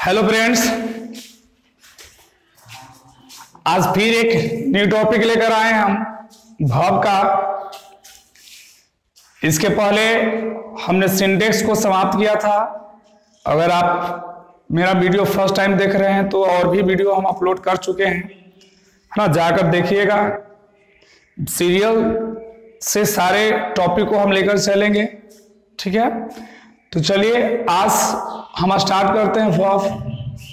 Hello friends, आज फिर एक न्यू टॉपिक लेकर आए हैं हम वर्ब का। इसके पहले हमने सिंटेक्स को समाप्त किया था। अगर आप मेरा वीडियो फर्स्ट टाइम देख रहे हैं तो और भी वीडियो हम अपलोड कर चुके हैं, है ना, जाकर देखिएगा। सीरियल से सारे टॉपिक को हम लेकर चलेंगे, ठीक है। तो चलिए आज हम स्टार्ट करते हैं वर्ब।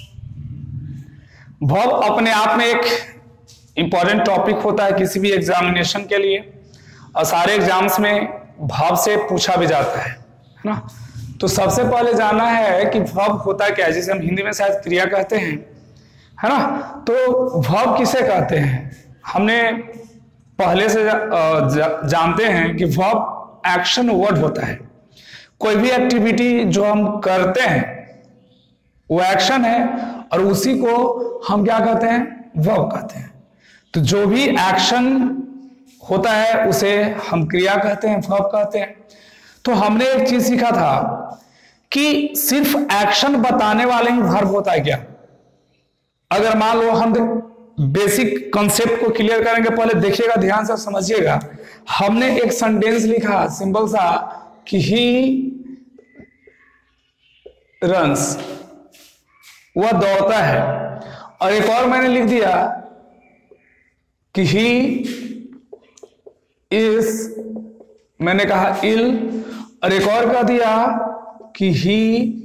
वर्ब अपने आप में एक इंपॉर्टेंट टॉपिक होता है किसी भी एग्जामिनेशन के लिए, और सारे एग्जाम्स में वर्ब से पूछा भी जाता है ना। तो सबसे पहले जानना है कि वर्ब होता क्या है, जिसे हम हिंदी में शायद क्रिया कहते हैं, है ना। तो वर्ब किसे कहते हैं, हमने पहले से जानते हैं कि वर्ब एक्शन वर्ड होता है। कोई भी एक्टिविटी जो हम करते हैं वो एक्शन है, और उसी को हम क्या कहते हैं, वर्ब कहते हैं। तो जो भी एक्शन होता है उसे हम क्रिया कहते हैं, वर्ब कहते हैं। तो हमने एक चीज सीखा था कि सिर्फ एक्शन बताने वाले ही वर्ब होता है क्या। अगर मान लो हम बेसिक कॉन्सेप्ट को क्लियर करेंगे, पहले देखिएगा, ध्यान से समझिएगा। हमने एक सेंटेंस लिखा सिंपल सा कि ही रन्स, वह दौड़ता है, और एक और मैंने लिख दिया कि ही इज, मैंने कहा इल, और एक और कह दिया कि ही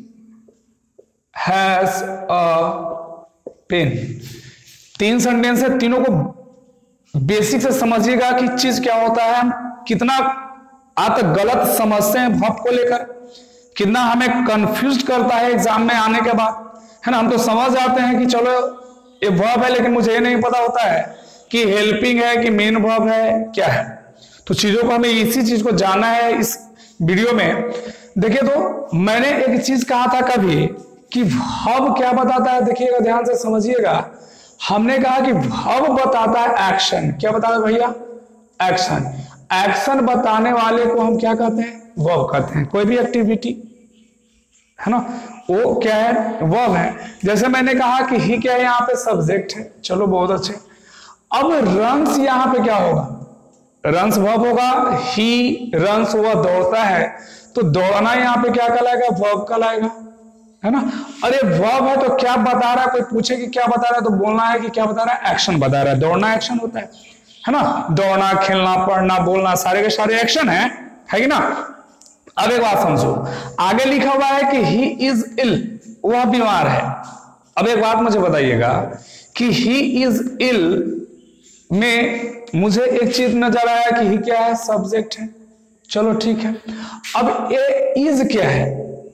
हैज अ पेन। तीन सेंटेंस है, तीनों को बेसिक से समझिएगा कि चीज क्या होता है, हम कितना आज तक गलत समझते हैं वर्ब को लेकर, कितना हमें कंफ्यूज करता है एग्जाम में आने के बाद, है ना। हम तो समझ जाते हैं कि चलो ये वर्ब है, लेकिन मुझे ये नहीं पता होता है कि हेल्पिंग है कि मेन वर्ब है, क्या है। तो चीजों को हमें इसी चीज को जानना है इस वीडियो में। देखिए, तो मैंने एक चीज कहा था कभी कि वर्ब क्या बताता है, देखिएगा, ध्यान से समझिएगा। हमने कहा कि वर्ब बताता है एक्शन। क्या बताता है भैया, एक्शन। एक्शन बताने वाले को हम क्या कहते हैं, वर्ब कहते हैं। कोई भी एक्टिविटी, है ना, वो क्या है, वर्ब है। जैसे मैंने कहा कि ही क्या है, यहाँ पे सब्जेक्ट है, चलो बहुत अच्छे। अब रन्स यहाँ पे क्या होगा, रन्स वर्ब होगा। ही रन्स, वह दौड़ता है, तो दौड़ना यहाँ पे क्या कहलाएगा, वर्ब कहलाएगा, है ना। अरे वर्ब है तो क्या बता रहा है, कोई पूछे कि क्या बता रहा है तो बोलना है कि क्या बता रहा है, एक्शन बता रहा है। दौड़ना एक्शन होता है ना। दौड़ना, खेलना, पढ़ना, बोलना, सारे के सारे एक्शन है कि ना। अब एक बात समझो, आगे लिखा हुआ है कि ही इज इल, वह बीमार है। अब एक बात मुझे बताइएगा कि ही इज इल में मुझे एक चीज नजर आया कि ही क्या है, सब्जेक्ट है, चलो ठीक है। अब ए इज क्या है,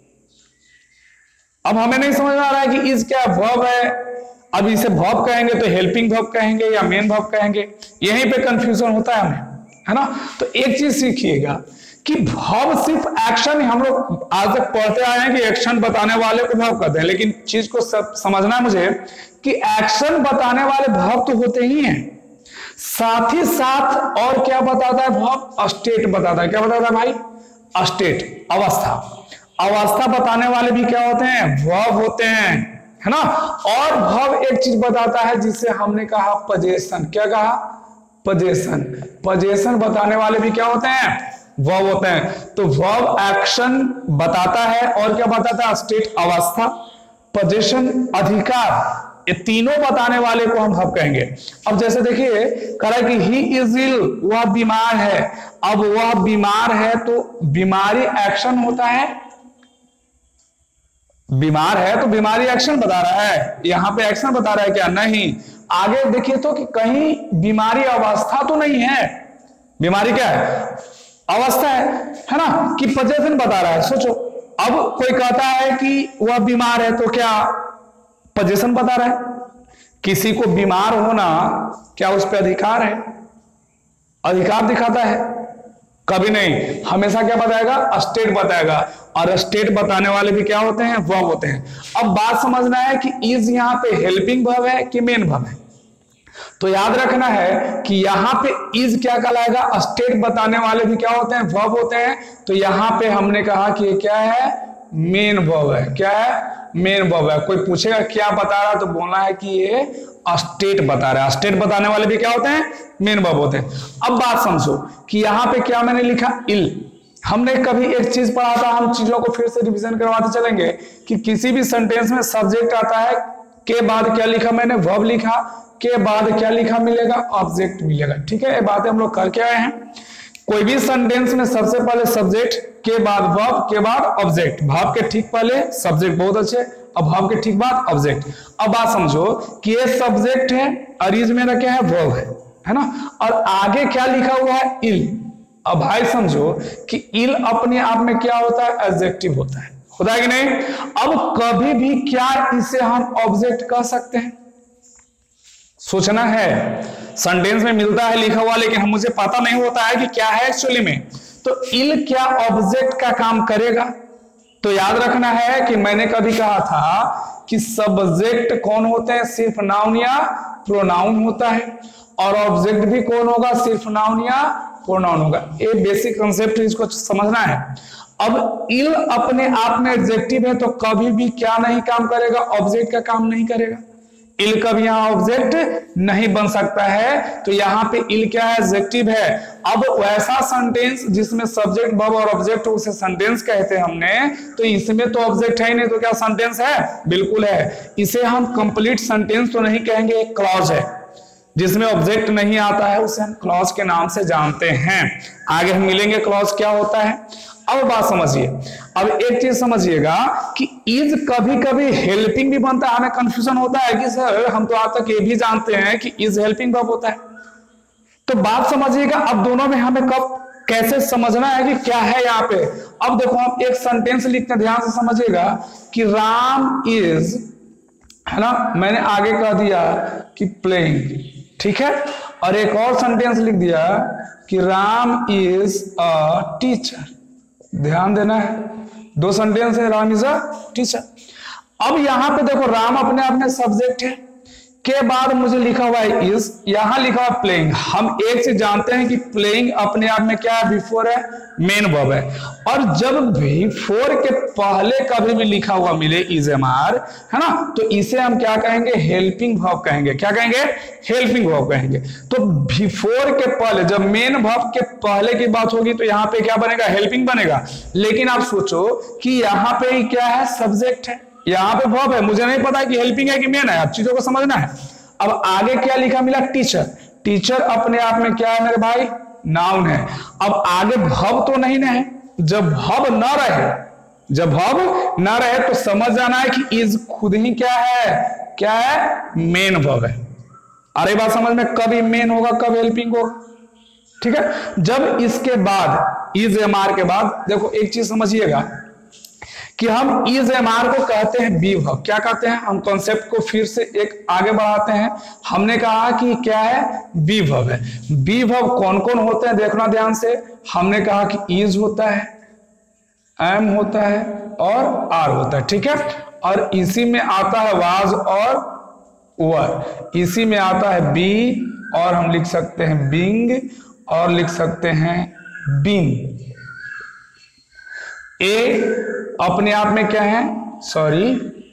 अब हमें नहीं समझ में आ रहा है कि इज क्या वर्ब है। अब इसे वर्ब कहेंगे तो हेल्पिंग वर्ब कहेंगे या मेन वर्ब कहेंगे, यहीं पे कंफ्यूजन होता है हमें, है ना। तो एक चीज सीखिएगा कि वर्ब सिर्फ एक्शन, हम लोग आज तक पढ़ते आए हैं कि एक्शन बताने वाले को वर्ब कहते हैं, लेकिन चीज को सब समझना है मुझे कि एक्शन बताने वाले वर्ब तो होते ही हैं, साथ ही साथ और क्या बताता है वर्ब, स्टेट बताता है। क्या बताता है भाई, स्टेट, अवस्था। अवस्था बताने वाले भी क्या होते हैं, वर्ब होते हैं, है ना। और वर्ब एक चीज बताता है जिसे हमने कहा पोजीशन। क्या कहा, पोजीशन। पोजीशन बताने वाले भी क्या होते हैं, वर्ब होते हैं। तो वर्ब एक्शन बताता है, और क्या बताता है, स्टेट, अवस्था, पोजीशन, अधिकार। ये तीनों बताने वाले को हम वर्ब कहेंगे। अब जैसे देखिए, कह रहा है कि ही इज इल, वह बीमार है। अब वह बीमार है तो बीमारी एक्शन होता है, बीमार है तो बीमारी एक्शन बता रहा है। यहां पे एक्शन बता रहा है क्या, नहीं। आगे देखिए तो कि कहीं बीमारी अवस्था तो नहीं है, बीमारी क्या है, अवस्था है ना, कि पोजीशन बता रहा है। सोचो, अब कोई कहता है कि वह बीमार है तो क्या पोजीशन बता रहा है। किसी को बीमार होना क्या उस पर अधिकार है, अधिकार दिखाता है, कभी नहीं। हमेशा क्या बताएगा, स्टेट बताएगा, और स्टेट बताने वाले भी क्या होते हैं, वर्ब होते हैं। अब बात समझना है कि इज यहाँ पे हेल्पिंग वर्ब है कि मेन वर्ब है। तो याद रखना है कि यहां पे इज क्या कहलाएगा, स्टेट बताने वाले भी क्या होते हैं, वर्ब होते हैं। तो यहां पे हमने कहा कि क्या है, मेन वर्ब है। क्या है, मेन वर्ब है। कोई पूछेगा क्या बता रहा तो बोलना है कि ये स्टेट बता रहा है। स्टेट बताने वाले भी क्या होते हैं? मेन वर्ब होते हैं। अब बात समझो कि यहां पे क्या मैंने लिखा, इल। हमने कभी एक चीज पढ़ा था, हम चीजों को फिर से रिवीजन करवाते चलेंगे कि किसी भी सेंटेंस में सब्जेक्ट आता है, के बाद क्या लिखा मैंने? वर्ब लिखा, के बाद क्या लिखा मिलेगा? ऑब्जेक्ट मिलेगा। ठीक है, ये बातें हम लोग करके आए हैं। कोई भी सेंटेंस में सबसे पहले सब्जेक्ट, के बाद वर्ब, के बाद ऑब्जेक्ट। वर्ब के ठीक पहले सब्जेक्ट, बहुत अच्छे। अब वर्ब के ठीक बाद ऑब्जेक्ट। अब बात समझो कि ये सब्जेक्ट है और इज मेरा क्या है? वर्ब है ना। और आगे क्या लिखा हुआ है? इल। अब भाई समझो कि इल अपने आप में क्या होता है? एडजेक्टिव होता है, होता है कि नहीं? अब कभी भी क्या इसे हम ऑब्जेक्ट कह सकते हैं? सोचना है। सेंटेंस में मिलता है लिखा हुआ, लेकिन मुझे पता नहीं होता है कि क्या है एक्चुअली में। तो इल क्या ऑब्जेक्ट का काम करेगा? तो याद रखना है कि मैंने कभी कहा था कि सब्जेक्ट कौन होते हैं? सिर्फ नाउन या प्रोनाउन होता है। और ऑब्जेक्ट भी कौन होगा? सिर्फ नाउन या प्रोनाउन होगा। ये बेसिक कंसेप्ट है, इसको समझना है। अब इल अपने आप में एडजेक्टिव है तो कभी भी क्या नहीं काम करेगा? ऑब्जेक्ट का काम नहीं करेगा। इल कभी यहां ऑब्जेक्ट नहीं बन सकता है, तो यहां पे इल क्या है? एडजेक्टिव है। अब वैसा सेंटेंस जिसमें सब्जेक्ट, वर्ब और ऑब्जेक्ट उसे सेंटेंस कहते हैं हमने, तो इसमें तो ऑब्जेक्ट है ही नहीं, तो क्या सेंटेंस है? बिल्कुल है। इसे हम कंप्लीट सेंटेंस तो नहीं कहेंगे, एक क्लॉज है। जिसमें ऑब्जेक्ट नहीं आता है उसे हम क्लॉज के नाम से जानते हैं। आगे हम मिलेंगे क्लॉज क्या होता है। अब बात समझिए। अब एक चीज समझिएगा कि इज कभी कभी हेल्पिंग भी बनता है। हमें कंफ्यूजन होता है कि सर हम तो आज तक ये भी जानते हैं कि इज हेल्पिंग वर्ब होता है। तो बात समझिएगा, अब दोनों में हमें कब कैसे समझना है कि क्या है यहाँ पे। अब देखो हम एक सेंटेंस लिखते हैं, ध्यान से समझिएगा कि राम इज, है ना, मैंने आगे कह दिया कि प्लेइंग, ठीक है। और एक और सेंटेंस लिख दिया कि राम इज अ टीचर। ध्यान देना है, दो सेंटेंस है, राम इज अ टीचर। अब यहां पे देखो राम अपने आप में सब्जेक्ट है, के बाद मुझे लिखा हुआ है इज, यहां लिखा हुआ प्लेइंग। हम एक चीज जानते हैं कि प्लेइंग अपने आप में क्या है? बिफोर है, मेन वर्ब है। और जब बिफोर के पहले कभी भी लिखा हुआ मिले इज एम आर, है ना, तो इसे हम क्या कहेंगे? हेल्पिंग वर्ब कहेंगे। क्या कहेंगे? हेल्पिंग वर्ब कहेंगे। तो बिफोर के पहले, जब मेन वर्ब के पहले की बात होगी तो यहां पे क्या बनेगा? हेल्पिंग बनेगा। लेकिन आप सोचो कि यहां पे क्या है? सब्जेक्ट है, यहां पे वर्ब है। मुझे नहीं पता कि हेल्पिंग है कि मेन है, आप चीजों को समझना है। अब आगे क्या लिखा मिला? टीचर। टीचर अपने आप में क्या है मेरे भाई? नाउन है। अब आगे वर्ब तो नहीं ना है। जब वर्ब ना रहे, जब वर्ब ना रहे तो समझ जाना है कि इज खुद ही क्या है? क्या है? मेन वर्ब है। अरे बात समझ में, कभी मेन होगा, कब हेल्पिंग होगा, ठीक है। जब इसके बाद इज एम आर के बाद देखो एक चीज समझिएगा कि हम इज एम आर को कहते हैं बी वर्ब। क्या कहते हैं? हम कॉन्सेप्ट को फिर से एक आगे बढ़ाते हैं। हमने कहा कि क्या है? बी वर्ब है। बी वर्ब कौन कौन होते हैं देखना ध्यान से। हमने कहा कि इज होता है, एम होता है और आर होता है, ठीक है। और इसी में आता है वाज और वर, इसी में आता है बी, और हम लिख सकते हैं बिंग, और लिख सकते हैं बीन। ए अपने आप में क्या है? सॉरी,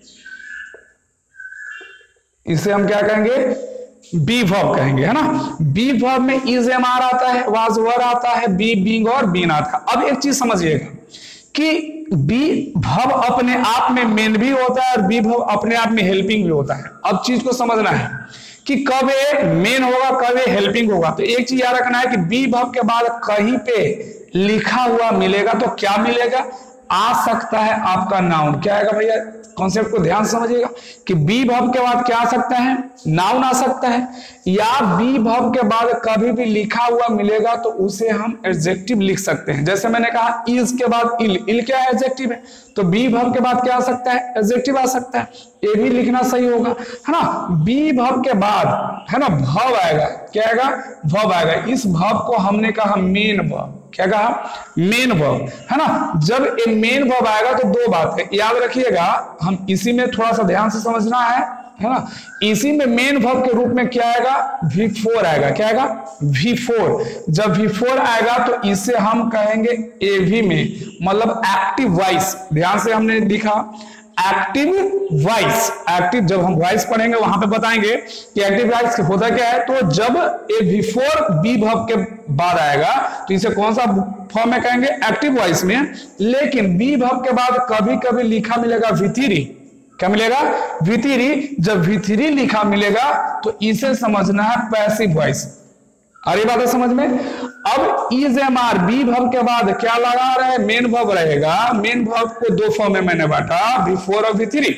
इसे हम क्या कहेंगे? बी वर्ब कहेंगे, है ना। बी वर्ब में इज एम आर आता है, वाज वर आता है, बी बिंग और बीन आता है। अब एक चीज समझिएगा कि बी वर्ब अपने आप में मेन भी होता है और बी वर्ब अपने आप में हेल्पिंग भी होता है। अब चीज को समझना है कि कब ये मेन होगा, कब ये हेल्पिंग होगा। तो एक चीज याद रखना है कि बी वर्ब के बाद कहीं पे लिखा हुआ मिलेगा तो क्या मिलेगा? आ सकता है आपका नाउन। क्या आएगा भैया? कॉन्सेप्ट को ध्यान से समझिएगा कि बी वर्ब के बाद क्या आ सकता है? नाउन आ सकता है, या बी वर्ब के बाद कभी भी लिखा हुआ मिलेगा तो उसे हम एडजेक्टिव लिख सकते हैं। जैसे मैंने कहा इज के बाद इल, इल क्या है? एडजेक्टिव है। तो बी वर्ब के बाद क्या आ सकता है? एडजेक्टिव आ सकता है। ये भी लिखना सही होगा, है ना। बी वर्ब के बाद, है ना, वर्ब आएगा। क्या आएगा? वर्ब आएगा। इस वर्ब को हमने कहा मेन वर्ब। क्या कहा? मेन वर्ब, है ना। जब ये मेन वर्ब आएगा तो दो बात है, याद रखिएगा। हम इसी में थोड़ा सा ध्यान से समझना है ना। इसी में मेन वर्ब के रूप में क्या आएगा? V4 आएगा। क्या आएगा? V4। जब V4 आएगा तो इसे हम कहेंगे AV में, मतलब एक्टिव वॉइस। ध्यान से हमने लिखा एक्टिव वॉइस। एक्टिव जब हम वॉइस पढ़ेंगे वहां पे बताएंगे कि एक्टिव वॉइस होता क्या है। तो जब ए बिफोर बी वर्ब के बाद आएगा तो इसे कौन सा फॉर्म में कहेंगे, एक्टिव वॉइस में। लेकिन बी वर्ब के बाद कभी कभी लिखा मिलेगा V3। क्या मिलेगा, V3। जब V3 लिखा मिलेगा तो इसे समझना है पैसिव वॉइस। आ रही बात है समझ में। अब is am are be verb के बाद क्या लगा रहे, मेन वर्ब रहेगा। मेन वर्ब को दो फॉर्म में मैंने बांटा, बिफोर और V3।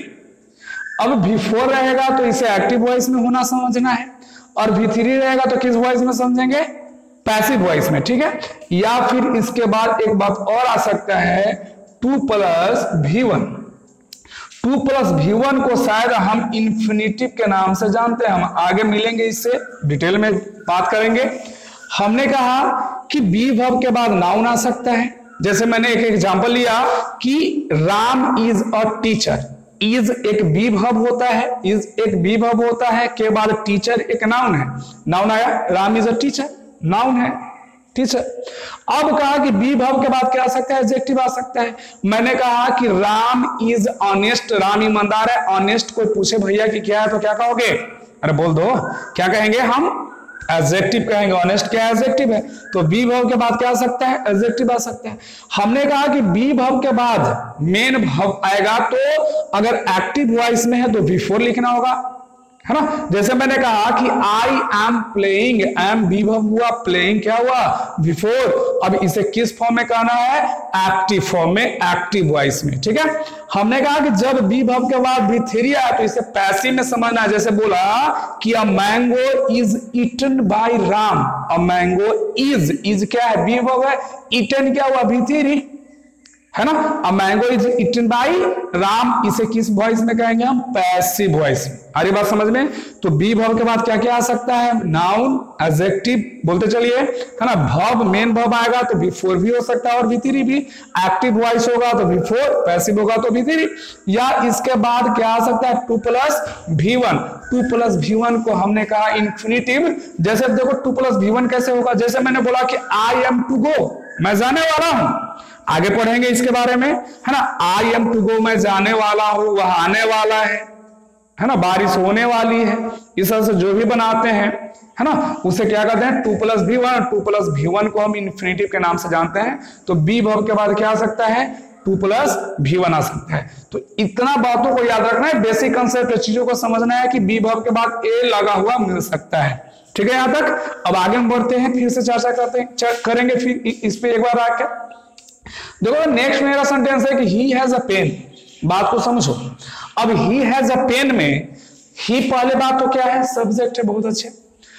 अब बिफोर रहेगा तो इसे एक्टिव वॉइस में होना समझना है, और V3 रहेगा तो किस वॉइस में समझेंगे, पैसिव वॉइस में। ठीक है, या फिर इसके बाद एक बात और आ सकता है 2 + V1। 2 + V1 को शायद हम इन्फिनिटिव के नाम से जानते हैं। हम आगे मिलेंगे, इससे डिटेल में बात करेंगे। हमने कहा कि बी वर्ब के बाद नाउन आ सकता है। जैसे मैंने एक एग्जांपल लिया कि Ram is a teacher. Is एक बी वर्ब होता है, इज एक बी वर्ब होता है के बाद टीचर एक नाउन है। नाउन आया, Ram is a teacher, noun है टीचर। अब कहा कि बी वर्ब के बाद क्या आ सकता है, एडजेक्टिव आ सकता है। मैंने कहा कि राम इज ऑनेस्ट, राम ईमानदार है। ऑनेस्ट कोई पूछे भैया कि क्या है तो क्या कहोगे, अरे बोल दो, क्या कहेंगे हम, एडजेक्टिव कहेंगे। ऑनेस्ट क्या एडजेक्टिव है, तो बी वर्ब के बाद क्या आ सकता है, एडजेक्टिव आ सकता है। हमने कहा कि बी वर्ब के बाद मेन वर्ब आएगा तो अगर एक्टिव वॉइस में है तो V4 लिखना होगा, है ना। जैसे मैंने कहा कि I am playing, am be verb हुआ, प्लेइंग क्या हुआ, बिफोर। अब इसे किस फॉर्म में कहना है, एक्टिव फॉर्म में, एक्टिव वॉइस में। ठीक है, हमने कहा कि जब बी वर्ब के बाद V3 आया तो इसे पैसिव में समझना है। जैसे बोला कि a mango is eaten by Ram, a mango is क्या है, बी वर्ब है, ईटन क्या हुआ, V3, है ना। A mango is eaten by Ram, इसे किस वॉइस में कहेंगे हम, पैसिव वॉइस में। आ रही बात समझ में। तो बी वर्ब के बाद क्या क्या आ सकता है, नाउन, एडजेक्टिव, बोलते चलिए, है ना। वर्ब, मेन वर्ब आएगा तो V4 भी हो सकता है और V3 भी। एक्टिव वॉइस होगा तो V4, पैसिव होगा तो V3। या इसके बाद क्या आ सकता है, 2 + V1। 2 + V1 को हमने कहा इन्फिनिटिव। जैसे देखो 2 + V1 कैसे होगा, जैसे मैंने बोला कि आई एम टू गो, मैं जाने वाला हूं। आगे पढ़ेंगे इसके बारे में, है ना। आई एम टू गो, मैं जाने वाला हूं, वह आने वाला है ना, बारिश होने वाली है। इस तरह से जो भी बनाते हैं, है ना, उसे क्या कहते हैं, 2 + V1। 2 + V1 को हम इन्फिनिटिव के नाम से जानते हैं। तो बी वर्ब के बाद क्या आ सकता है, 2 + V1 आ सकता है। तो इतना बातों को याद रखना है, बेसिक कंसेप्ट चीजों को समझना है कि बी वर्ब के बाद ए लगा हुआ मिल सकता है। ठीक है, यहां तक। अब आगे हम बढ़ते हैं, फिर से चर्चा करते हैं, करेंगे फिर इस पे एक बार आकर। देखो नेक्स्ट मेरा सेंटेंस है कि ही हैज अ पेन। बात को समझो। अब ही हैज अ पेन में ही पहले बात तो क्या है, सब्जेक्ट है, बहुत अच्छे।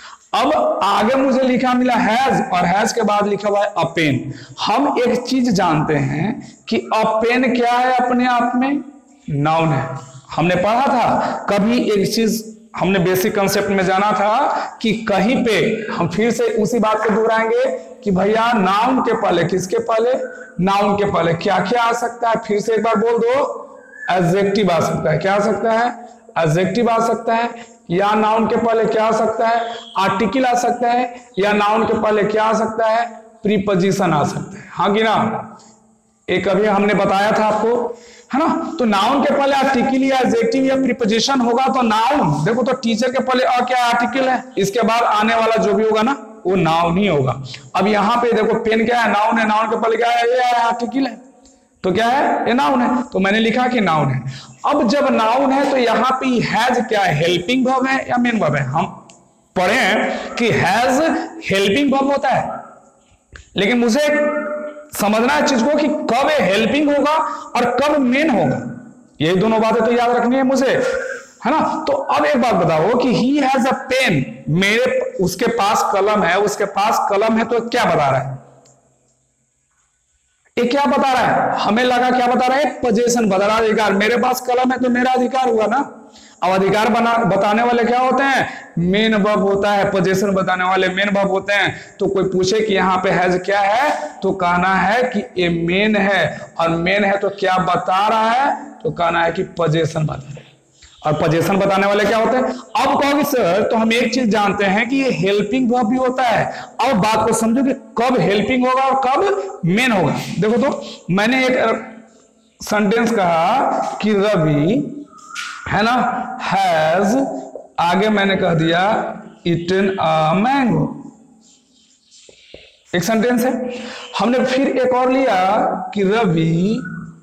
अब आगे मुझे लिखा मिला हैज, और हैज के बाद लिखा हुआ है अ पेन। हम एक चीज जानते हैं कि अ पेन क्या है, अपने आप में नाउन है। हमने पढ़ा था कभी एक चीज, हमने बेसिक कंसेप्ट में जाना था कि कहीं पे हम फिर से उसी बात को दोहराएंगे कि भैया नाउन के पहले, किसके पहले, नाउन के पहले क्या क्या आ सकता है। फिर से एक बार बोल दो, एडजेक्टिव आ सकता है। क्या आ सकता है, एडजेक्टिव आ सकता है। या नाउन के पहले क्या आ सकता है, आर्टिकल आ सकता है। या नाउन के पहले क्या आ सकता है, प्रीपोजिशन आ सकता है। हाँ कि ना, एक अभी हमने बताया था आपको, है ना। तो नाउन के पहले आर्टिकल या एडजेक्टिव या प्रीपोजिशन होगा तो नाउन। देखो तो टीचर के पहले अ क्या आर्टिकल है, इसके बाद आने वाला जो भी होगा ना वो नाउन ही होगा। अब यहाँ पे देखो पेन क्या है, नाउन है, नाउन के पहले क्या है, ये आर्टिकल है, तो क्या है, ये नाउन है। तो मैंने लिखा कि नाउन है। अब जब नाउन है तो यहाँ पे हैज क्या है, हेल्पिंग वर्ब है या मेन वर्ब है। हम पढ़े हैं कि हैज हेल्पिंग वर्ब होता है, लेकिन मुझे समझना है चीज को कि कब हेल्पिंग होगा और कब मेन होगा। ये दोनों बातें तो याद रखनी है मुझे, है ना। तो अब एक बात बताओ कि ही हैज अ पेन, मेरे उसके पास कलम है, उसके पास कलम है, तो क्या बता रहा है, ये क्या बता रहा है, हमें लगा क्या बता रहा है, पोजीशन बता रहा है, अधिकार। मेरे पास कलम है तो मेरा अधिकार हुआ ना। अब अधिकार बताने वाले क्या होते हैं, मेन वर्ब होता है। पोजीशन बताने वाले मेन वर्ब होते हैं। तो कोई पूछे कि यहाँ पे हैज क्या है, तो कहना है कि ये मेन है, और मेन है तो क्या बता रहा है, तो कहना है कि पोजीशन बता रहा है। और पोजीशन बताने वाले क्या होते हैं। अब कहोगे सर तो हम एक चीज जानते हैं कि ये हेल्पिंग वर्ब भी होता है। अब बात को समझो कि कब हेल्पिंग होगा और कब मेन होगा। देखो तो मैंने एक सेंटेंस कहा कि रवि, है ना, हैज, आगे मैंने कह दिया इटन अ मैंगो, एक सेंटेंस है। हमने फिर एक और लिया कि Ravi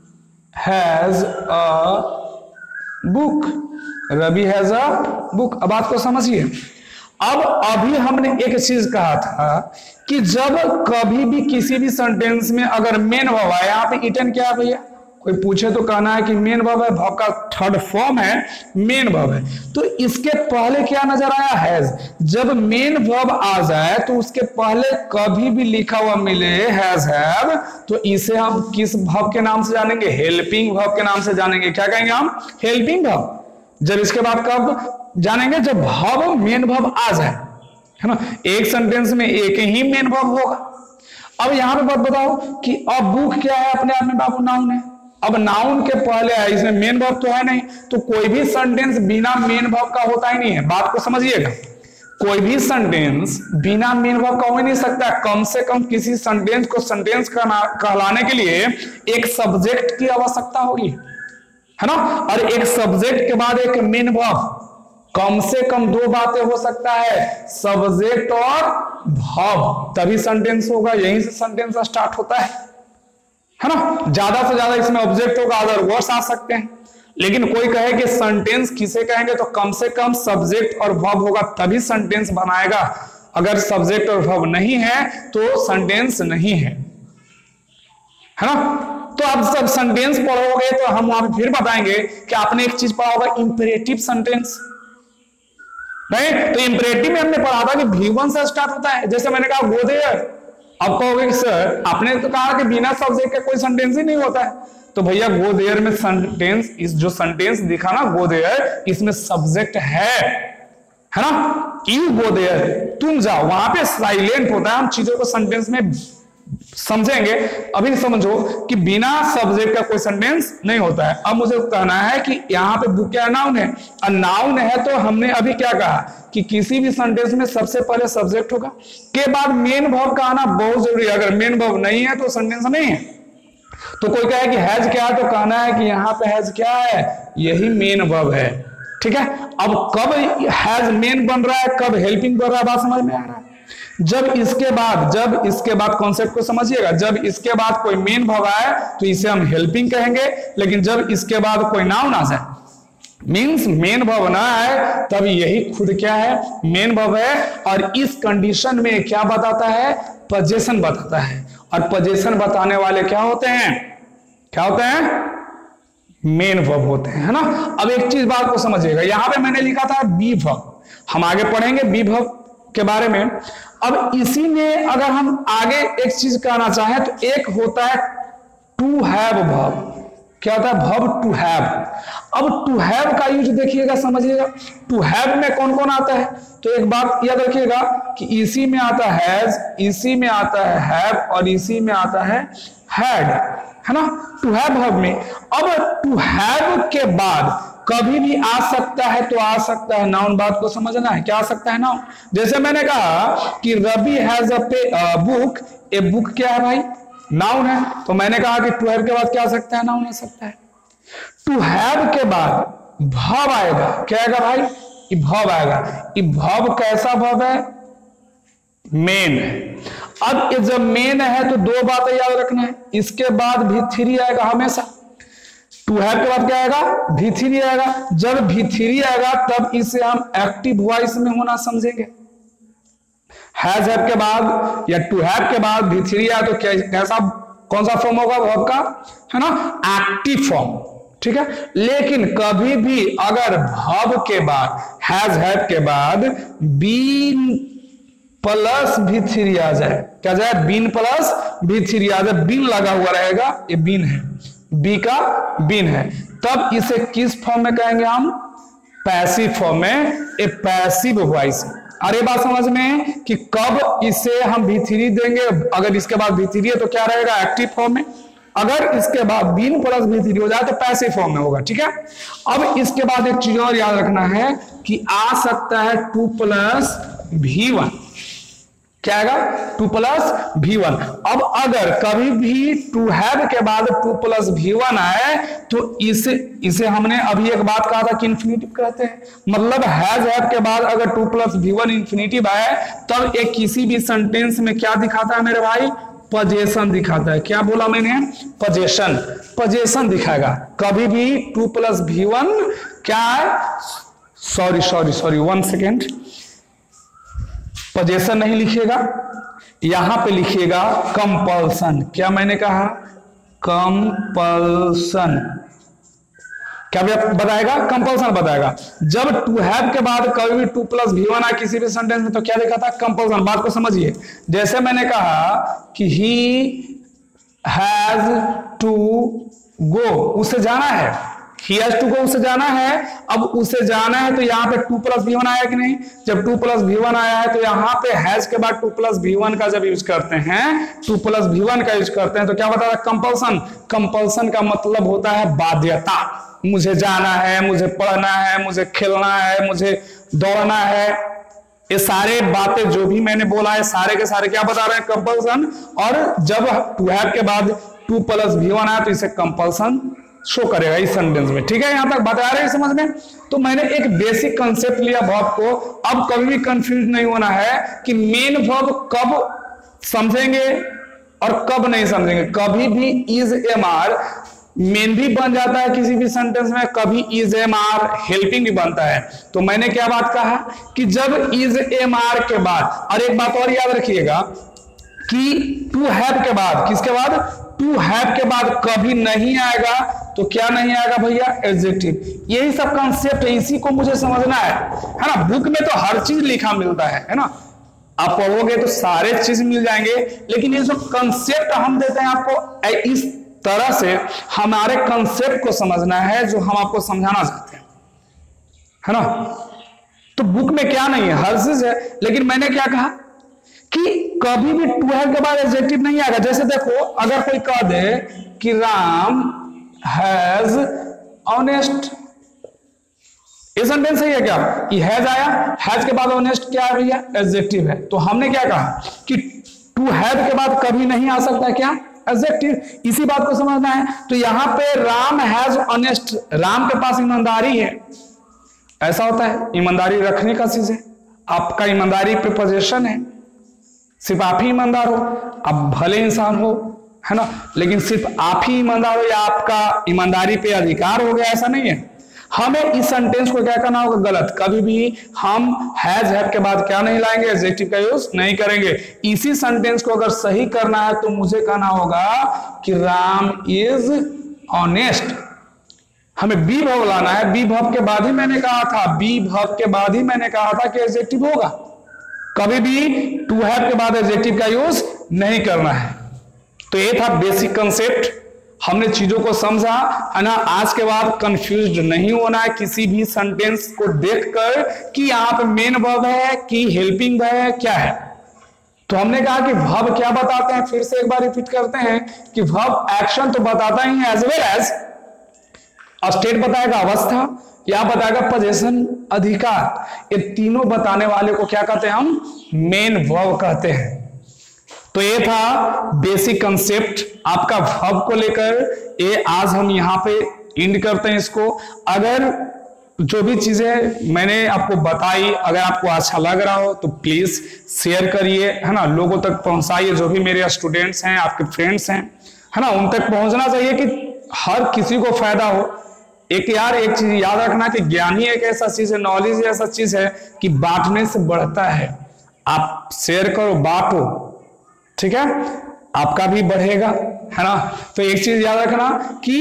has a book, Ravi has a book. अब बात को समझिए। अब अभी हमने एक चीज कहा था कि जब कभी भी किसी भी सेंटेंस में अगर मेन वर्ब आए, यहां पे इटन क्या है भैया, कोई पूछे तो कहना है कि मेन वर्ब है, वर्ब का थर्ड फॉर्म है मेन वर्ब है, तो इसके पहले क्या नजर आया, हैज। जब मेन वर्ब आ जाए तो उसके पहले कभी भी लिखा हुआ मिले हैज, हैव, तो इसे हम किस वर्ब के नाम से जानेंगे, हेल्पिंग वर्ब के नाम से जानेंगे। क्या कहेंगे हम, हेल्पिंग वर्ब। जब इसके बाद कब जानेंगे, जब वर्ब मेन वर्ब आ जाए, है ना। एक सेंटेंस में एक ही मेन वर्ब होगा। अब यहां पे बात बताओ कि अब बुक क्या है, अपने आप में बाबू नाउन है। अब नाउन के पहले है, इसमें मेन वर्ब तो है नहीं, तो कोई भी सेंटेंस बिना मेन वर्ब का होता ही नहीं है। बात को समझिएगा, कोई भी सेंटेंस बिना मेन वर्ब का हो ही नहीं सकता। कम से कम किसी सेंटेंस को सेंटेंस कहलाने के लिए एक सब्जेक्ट की आवश्यकता होगी, है ना, और एक सब्जेक्ट के बाद एक मेन वर्ब। कम से कम दो बातें हो सकता है, सब्जेक्ट और वर्ब, तभी सेंटेंस होगा। यहीं से सेंटेंस स्टार्ट होता है ना। ज्यादा से ज्यादा इसमें ऑब्जेक्ट होगा, अदर वर्ड्स आ सकते हैं, लेकिन कोई कहे कि सेंटेंस किसे कहेंगे, तो कम से कम सब्जेक्ट और वर्ब होगा तभी सेंटेंस बनाएगा। अगर सब्जेक्ट और वर्ब नहीं है तो सेंटेंस नहीं है ना। तो अब सब सेंटेंस पढ़ोगे तो हम वहां फिर बताएंगे कि आपने एक चीज पढ़ा होगा, इंपेरेटिव सेंटेंस, नहीं? तो इंपेरेटिव में हमने पढ़ा था कि V1 से स्टार्ट होता है। जैसे मैंने कहा गो देयर, अब कहोगे कि सर आपने तो कहा कि बिना सब्जेक्ट का कोई सेंटेंस ही नहीं होता है। तो भैया गो देयर में सेंटेंस, इस जो सेंटेंस दिखा ना गो देयर, इसमें सब्जेक्ट है ना। यू गो देयर, तुम जाओ, वहां पे साइलेंट होता है। हम चीजों को सेंटेंस में समझेंगे। अभी समझो कि बिना सब्जेक्ट का कोई सेंटेंस नहीं होता है। अब मुझे कहना है कि यहाँ पे बुक क्या नाउन है, और नाउन है तो हमने अभी क्या कहा कि किसी भी सेंटेंस में सबसे पहले सब्जेक्ट होगा, के बाद मेन वर्ब का आना बहुत जरूरी है। अगर मेन वर्ब नहीं है तो सेंटेंस नहीं है। तो कोई कहे कि हैज क्या है, तो कहना है कि यहाँ पे हैज क्या है, यही मेन वर्ब है, ठीक है। अब कब हैज मेन बन रहा है, कब हेल्पिंग बन रहा है, बात समझ में आ रहा है। जब इसके बाद कॉन्सेप्ट को समझिएगा, जब इसके बाद कोई मेन वर्ब आए तो इसे हम हेल्पिंग कहेंगे, लेकिन जब इसके बाद कोई नाउन आ जाए, मींस मेन वर्ब ना आए, तब यही खुद क्या है, मेन वर्ब है। और इस कंडीशन में क्या बताता है, पोजीशन बताता है। और पोजीशन बताने वाले क्या होते हैं, क्या होते हैं, मेन वर्ब होते हैं, है ना। अब एक चीज बात को समझिएगा, यहां पे मैंने लिखा था बी वर्ब, हम आगे पढ़ेंगे बी वर्ब के बारे में। अब इसी में अगर हम आगे एक चीज कहना चाहें तो एक होता है टू हैव वर्ब। क्या होता है, वर्ब टू हैव। अब टू हैव का यूज देखिएगा, समझिएगा। टू हैव में कौन कौन आता है, तो एक बात याद रखिएगा कि इसी में आता है हैज, इसी में आता है हैव, और इसी में आता है हैड, है ना, टू हैव वर्ब में। अब टू हैव के बाद कभी भी आ सकता है, तो आ सकता है नाउन। बात को समझना है, क्या आ सकता है नाउन। जैसे मैंने कहा कि Ravi has a book, a book क्या है भाई, नाउन है। तो मैंने कहा कि टू हैव के बाद क्या आ सकता है, नाउन आ सकता है। टू हैव के बाद वर्ब आएगा, क्या आएगा भाई, वर्ब आएगा। वर्ब कैसा वर्ब है, मेन है। अब जब मेन है तो दो बातें याद रखना है, इसके बाद भी थ्री आएगा हमेशा। टू हैव के बाद क्या आएगा, V3 आएगा। जब V3 आएगा तब इसे हम एक्टिव वॉइस में होना समझेंगे। हैज हैव के बाद या टू हैव के बाद V3 आया तो कैसा, कौन सा फॉर्म होगा वर्ब का, है ना, एक्टिव फॉर्म, ठीक है। लेकिन कभी भी अगर वर्ब के बाद, हैज हैव के बाद बीन प्लस V3 आ जाए, क्या जाए, बीन प्लस V3 आ जाए, बीन लगा हुआ रहेगा, ये बीन है, बी का बीन है, तब इसे किस फॉर्म में कहेंगे हम, पैसिव फॉर्म में, ए पैसिव वॉइस। अरे बात समझ में कि कब इसे हम V3 देंगे, अगर इसके बाद V3 है तो क्या रहेगा, एक्टिव फॉर्म में। अगर इसके बाद बीन प्लस V3 हो जाए तो पैसिव फॉर्म में होगा, ठीक है। अब इसके बाद एक चीज और याद रखना है कि आ सकता है 2 + V1, क्या आएगा 2 + v1। अब अगर कभी भी टू हैव के बाद 2 + v1 आए तो इसे हमने अभी एक बात कहा था कि इंफिनिटिव कहते हैं। मतलब हैज हैव के बाद अगर 2 + v1 इंफिनिटिव आए तब एक किसी भी सेंटेंस में क्या दिखाता है मेरे भाई, पोजेशन दिखाता है। क्या बोला मैंने, पोजेशन, पोजेशन दिखाएगा। कभी भी 2 + v1 क्या है, सॉरी 1 सेकेंड, पोजेशन नहीं लिखिएगा, यहां पे लिखिएगा कंपल्सन। क्या मैंने कहा, कंपल्सन। क्या बताएगा, कंपल्सन बताएगा। जब टू हैव के बाद कभी भी 2 + v1 आए किसी भी सेंटेंस में तो क्या लिखा था, कंपल्सन। बात को समझिए, जैसे मैंने कहा कि ही हैज टू गो, उसे जाना है, he has to go, उसे जाना है। अब उसे जाना है तो यहाँ पे 2 + v1 आया कि नहीं, जब 2 + v1 आया है तो यहाँ पे हैज के बाद 2 + v1 का जब यूज करते हैं, 2 + v1 का यूज करते हैं तो क्या बताता है, कंपल्सन। कंपल्सन का मतलब होता है बाध्यता। मुझे जाना है, मुझे पढ़ना है, मुझे खेलना है, मुझे दौड़ना है, ये सारे बातें जो भी मैंने बोला है सारे के सारे क्या बता रहे हैं, कंपल्सन। और जब टू हैव के बाद 2 + v1 आया तो इसे कंपल्सन शो करेगा इस सेंटेंस में। ठीक है, यहां तक बता रहे हैं समझ में। तो मैंने एक बेसिक कंसेप्ट लिया वर्ब को। अब कभी भी कंफ्यूज नहीं होना है कि मेन वर्ब कब समझेंगे और कब नहीं समझेंगे। कभी भी इज एम आर मेन भी बन जाता है किसी भी सेंटेंस में, कभी इज एम आर हेल्पिंग भी बनता है। तो मैंने क्या बात कहा कि जब इज एम आर के बाद, और एक बात और याद रखिएगा कि टू हैव के बाद, किसके बाद, टू हैव के बाद कभी नहीं आएगा तो क्या नहीं आएगा भैया, एडजेक्टिव। यही सब कंसेप्ट है, इसी को मुझे समझना है ना। बुक में तो हर चीज लिखा मिलता है ना, आप पढ़ोगे तो सारे चीज मिल जाएंगे, लेकिन ये जो कंसेप्ट हम देते हैं आपको, इस तरह से हमारे कंसेप्ट को समझना है जो हम आपको समझाना चाहते हैं, है ना। तो बुक में क्या नहीं है, हर चीज है। लेकिन मैंने क्या कहा कि कभी भी टू हैव के बाद एडजेक्टिव नहीं आएगा। जैसे देखो, अगर कोई कह दे कि राम हैज ऑनेस्ट, ये सेंटेंस सही है क्या, ये हैज आया, हैज के बाद ऑनेस्ट क्या है भैया, एडजेक्टिव है। तो हमने क्या कहा कि टू हैव के बाद कभी नहीं आ सकता क्या, एडजेक्टिव। इसी बात को समझना है। तो यहां पे राम हैज ऑनेस्ट, राम के पास ईमानदारी है, ऐसा होता है, ईमानदारी रखने का चीज है। आपका ईमानदारी पे पोजीशन है, सिर्फ आप ही ईमानदार हो, आप भले इंसान हो, है ना, लेकिन सिर्फ आप ही ईमानदार हो या आपका ईमानदारी पे अधिकार हो गया, ऐसा नहीं है। हमें इस सेंटेंस को क्या करना होगा, गलत। कभी भी हम हैज हैव के बाद क्या नहीं लाएंगे, एडजेक्टिव का यूज नहीं करेंगे। इसी सेंटेंस को अगर सही करना है तो मुझे कहना होगा कि राम इज ऑनेस्ट। हमें बी वर्ब लाना है। बी वर्ब के बाद ही मैंने कहा था, बी वर्ब के बाद ही मैंने कहा था कि एडजेक्टिव होगा। कभी भी टू हैव के बाद एडजेक्टिव का यूज नहीं करना है। तो ये था बेसिक कंसेप्ट, हमने चीजों को समझा, है ना। आज के बाद कंफ्यूज नहीं होना है किसी भी सेंटेंस को देखकर कि यहाँ पे मेन वर्ब है कि हेल्पिंग है, क्या है। तो हमने कहा कि वर्ब क्या बताते हैं, फिर से एक बार रिपीट करते हैं कि वर्ब एक्शन तो बताता ही है, एज वेल एज स्टेट बताएगा अवस्था, या बताएगा पोजीशन अधिकार। ये तीनों बताने वाले को क्या कहते हैं, हम मेन वर्ब कहते हैं। तो ये था बेसिक कंसेप्ट आपका वर्ब को लेकर। ये आज हम यहाँ पे एंड करते हैं इसको। अगर जो भी चीजें मैंने आपको बताई अगर आपको अच्छा लग रहा हो तो प्लीज शेयर करिए, है ना, लोगों तक पहुंचाइए। जो भी मेरे स्टूडेंट्स हैं, आपके फ्रेंड्स हैं, है ना, उन तक पहुंचना चाहिए कि हर किसी को फायदा हो। एक चीज याद रखना कि ज्ञान ही एक ऐसा चीज है, नॉलेज ऐसा चीज है कि बांटने से बढ़ता है। आप शेयर करो, बांटो, ठीक है, आपका भी बढ़ेगा, है ना। तो एक चीज याद रखना कि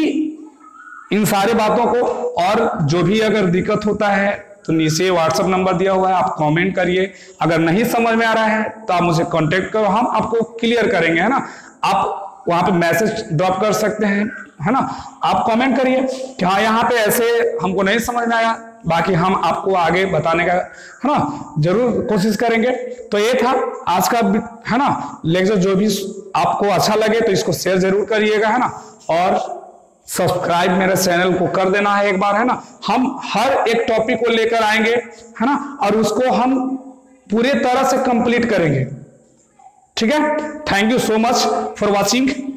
इन सारी बातों को, और जो भी अगर दिक्कत होता है तो नीचे व्हाट्सएप नंबर दिया हुआ है, आप कमेंट करिए। अगर नहीं समझ में आ रहा है तो आप मुझे कांटेक्ट करो, हम आपको क्लियर करेंगे, है ना। आप वहां पे मैसेज ड्रॉप कर सकते हैं, है ना। आप कमेंट करिए कि हाँ यहाँ पे ऐसे हमको नहीं समझ में आया, बाकी हम आपको आगे बताने का, है ना, जरूर कोशिश करेंगे। तो ये था आज का, है ना, लेक्चर। जो भी आपको अच्छा लगे तो इसको शेयर जरूर करिएगा, है ना, और सब्सक्राइब मेरे चैनल को कर देना है एक बार, है ना। हम हर एक टॉपिक को लेकर आएंगे, है ना, और उसको हम पूरे तरह से कंप्लीट करेंगे। ठीक है, thank you so much for watching.